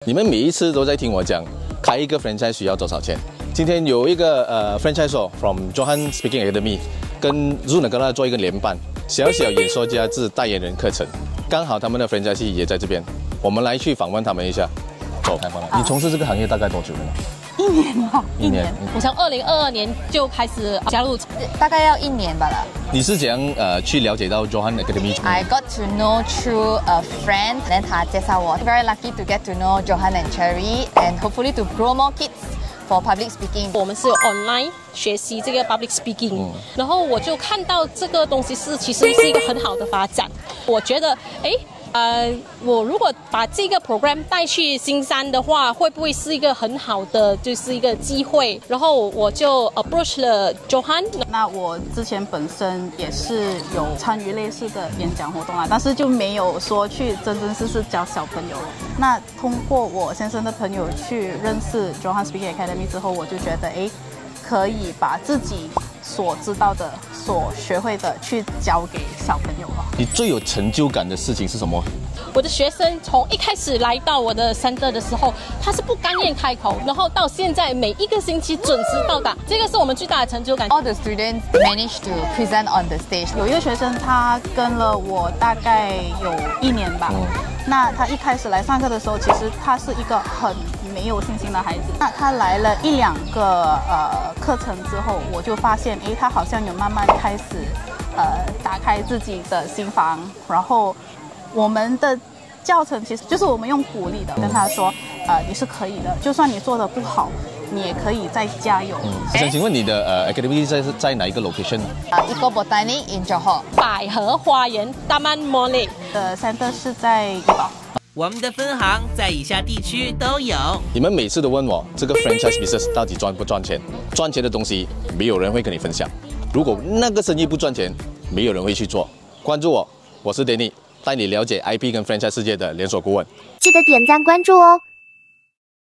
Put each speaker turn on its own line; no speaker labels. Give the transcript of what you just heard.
你们每一次都在听我讲，开一个 franchise 需要多少钱？今天有一个franchise from Johan Speaking Academy 跟 Zoom 跟他做一个联办，小小演说家制代言人课程，刚好他们的 franchise 也在这边，我们来去访问他们一下。走，开放了。你从事这个行业大概多久了呢
？1年吧，1年。
我从2022年就开始加入，
大概要1年吧了。
你是怎样去了解到 Johan Academy？I
got to know through a friend， then 他介绍我。Very lucky to get to know Johan and Cherry and hopefully to grow more kids for public speaking。
我们是有 online 学习这个 public speaking，然后我就看到这个东西其实是一个很好的发展。我觉得，我如果把这个 program 带去新山的话，会不会是一个很好的，就是一个机会？然后我就 approach 了 Johan。
那我之前本身也是有参与类似的演讲活动啊，但是就没有说去真正教小朋友。那通过我先生的朋友去认识 Johan Speaking Academy 之后，我就觉得可以把自己所知道的、所学会的去教给小朋友了。
你最有成就感的事情是什么？
我的学生从一开始来到我的 center 的时候，他是不甘愿开口，然后到现在每一个星期准时到达，这个是我们最大的成就感。
All the students managed to present on the stage。
有一个学生他跟了我大概有1年吧。那他一开始来上课的时候，其实他是一个很没有信心的孩子。那他来了1、2个课程之后，我就发现，他好像有慢慢开始打开自己的心房。然后我们的教程其实就是我们用鼓励的，跟他说，你是可以的，就算你做的不好，你也可以再加油。
想请问你的academy 在哪一个 location？
Eco Botanic in Johor。
百合花园 Taman Molek
的 center 是在怡保。
我们的分行在以下地区都有。
你们每次都问我这个 franchise business 到底赚不赚钱？赚钱的东西没有人会跟你分享。如果那个生意不赚钱，没有人会去做。关注我，我是 Danny， 带你了解 IP 跟 franchise 世界的连锁顾问。
记得点赞关注哦。